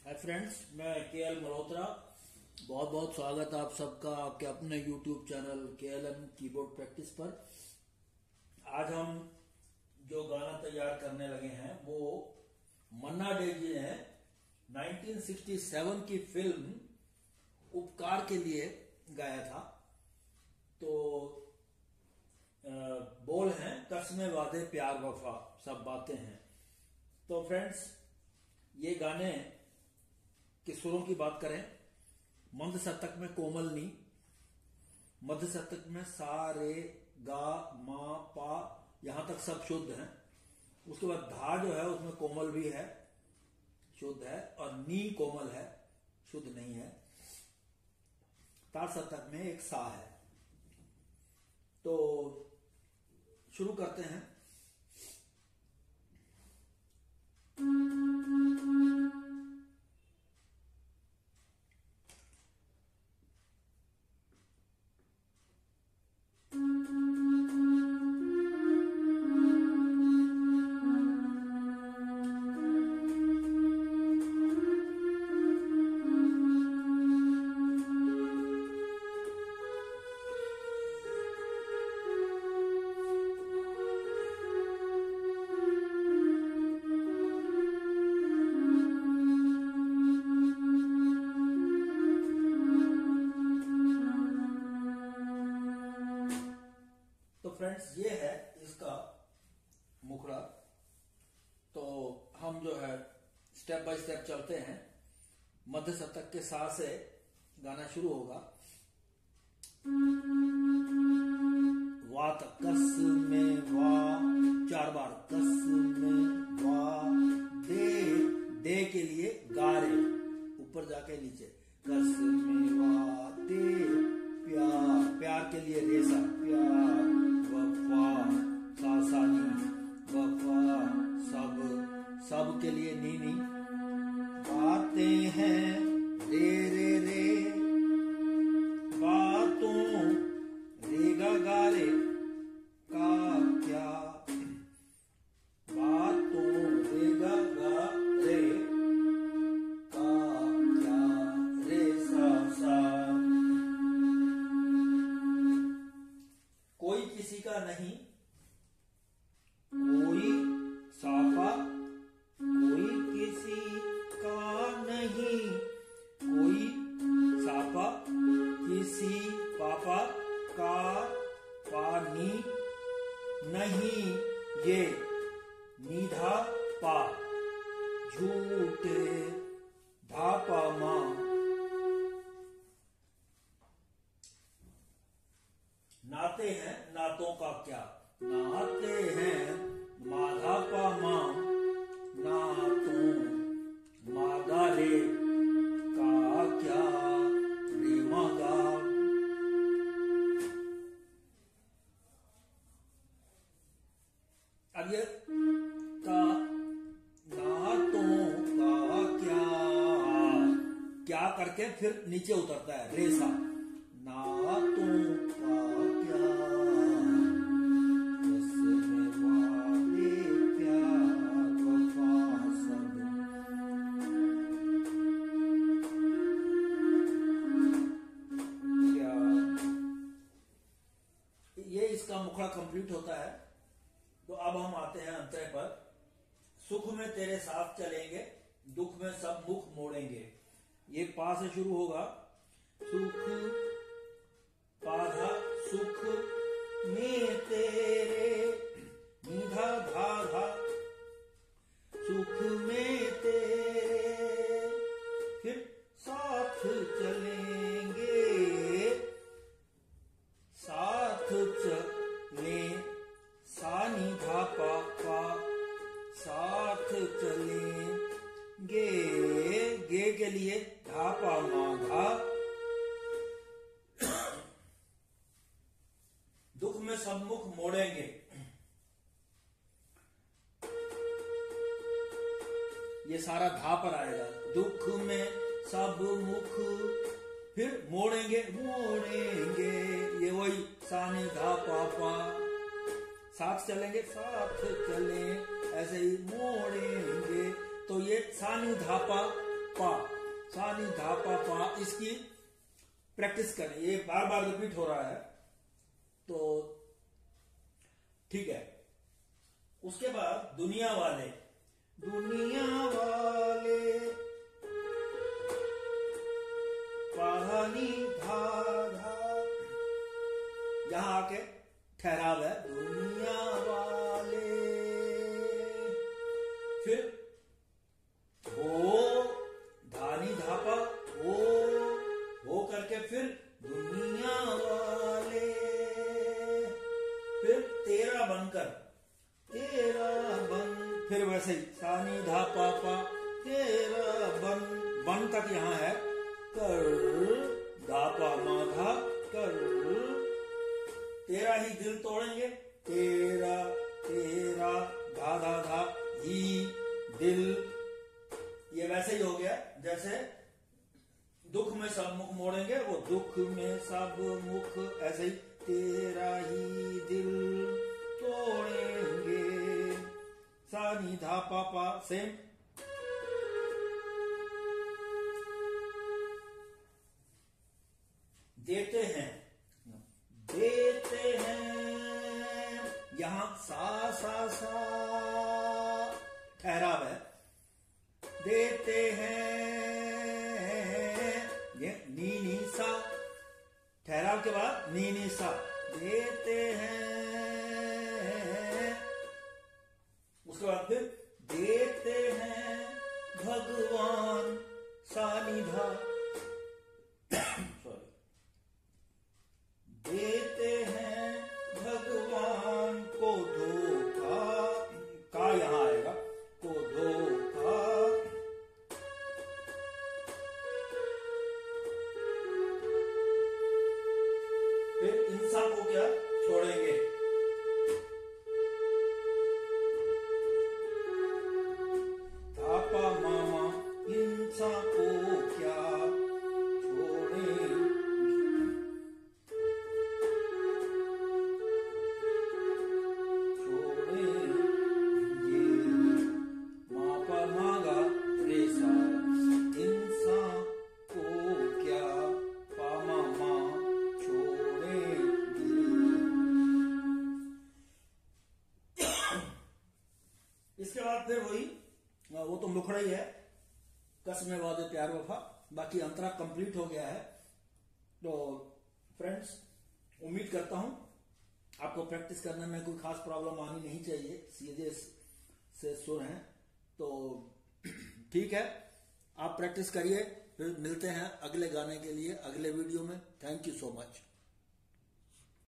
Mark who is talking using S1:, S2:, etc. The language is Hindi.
S1: हाय फ्रेंड्स, मैं केएल मल्होत्रा। बहुत बहुत स्वागत है आप सबका आपके अपने YouTube channel KLM keyboard practice पर। आज हम जो गाना तैयार करने लगे हैं वो मन्ना डे जी ने 1967 की फिल्म उपकार के लिए गाया था। तो बोल हैं कसमें वादे प्यार वफा सब बातें हैं। तो फ्रेंड्स, ये गाने के सुरों की बात करें, मंद शतक में कोमल नी, मध्य शतक में सा रे गा मा पा, यहां तक सब शुद्ध हैं। उसके बाद धा जो है उसमें कोमल भी है, शुद्ध है, और नी कोमल है, शुद्ध नहीं है। तार शतक में एक सा है। तो शुरू करते हैं। तो फ्रेंड्स, ये है इसका मुखड़ा। तो हम जो है स्टेप बाय स्टेप चलते हैं। मध्य शतक के सा से गाना शुरू होगा। वा तक कस में वा, 4 बार कस में वा, दे के लिए गारे, ऊपर जाके नीचे कस में वा दे, प्यार के लिए रेसा, प्यार वफा, सासानी वफा, सब के लिए नी, बातें हैं रे, बातों रेगा गारे का क्या, बातों रेगा गारे का क्या, रे सा। कोई किसी का नहीं, कोई साफा, कोई किसी का नहीं, कोई साफा, किसी पापा का पानी नहीं, ये नीधा पा, झूठे धापा मां, नाते हैं नातों का क्या, नाते हैं माधा पा मां, नातों मागा रे का क्या, रे मागा। अब ये का, नातों का क्या करके फिर नीचे उतरता है रेसा, नातों का क्या, कसमें वादे प्यार वफा सब। क्या ये इसका मुखड़ा कंप्लीट होता है। तो अब हम आते हैं अंतरे पर। सुख में तेरे साथ चलेंगे, दुख में सब मुख मोड़ेंगे। ये पा से शुरू होगा। सुख पाधा, सुख में तेरे, निधा धाधा, सुख में तेरे, फिर साथ चलेंगे, साथ चले, सा निधा पा, साथ चलेंगे, गे के लिए धापा माधा, दुख में सब मुख मोड़ेंगे। ये सारा धा पर आएगा। दुख में सब मुख, फिर मोड़ेंगे, ये वही सानी धा पापा, साथ चलेंगे, साथ चले, ऐसे ही मोड़ेंगे। तो ये सानी धापा पा, सा नी धा पा पा, इसकी प्रैक्टिस करें। ये बार बार रिपीट हो रहा है, तो ठीक है। उसके बाद दुनिया वाले, दुनिया वाले पानी धा धा, यहां आके ठहराव है, दुनिया वाले। फिर हो धानी धापा, हो करके फिर दुनिया वाले। फिर तेरा बनकर, तेरा बन, फिर वैसे ही सानी धा पा पा, तेरा बन, बन तक यहां है, कर धा पा मा धा, कर, तेरा ही दिल तोड़ेंगे, तेरा तेरा धा धा धा, ही दिल, ये वैसे ही हो गया जैसे दुख में सब मुख मोड़ेंगे, वो दुख में सब मुख, ऐसे ही तेरा ही दिल तोड़ेंगे, सानी धा पा पा, सेम। देते हैं, देते हैं, यहां सा सा सा ठहराव है, देते हैं, ये नी नी सा, ठहराव के बाद नी नी सा, देते हैं। उसके बाद फिर देते हैं भगवान, सा नी धा, सॉरी, देते हैं भगवान को धोखा, का यहां आएगा, को धोखा। फिर इंसान को क्या छोड़ेंगे, थापा मामा, इंसान को क्या छोड़ेंगे, मापा मागा रेसा, इंसान को क्या पामा मां छोड़ेंगे। इसके बाद फिर वही, वो तो मुखड़ा ही है, कसमें वादे प्यार वफा, बाकी अंतरा कंप्लीट हो गया है। तो फ्रेंड्स, उम्मीद करता हूं आपको प्रैक्टिस करने में कोई खास प्रॉब्लम आनी नहीं चाहिए, सीधे से सुर हैं तो ठीक है। आप प्रैक्टिस करिए, फिर मिलते हैं अगले गाने के लिए अगले वीडियो में। Thank you so much.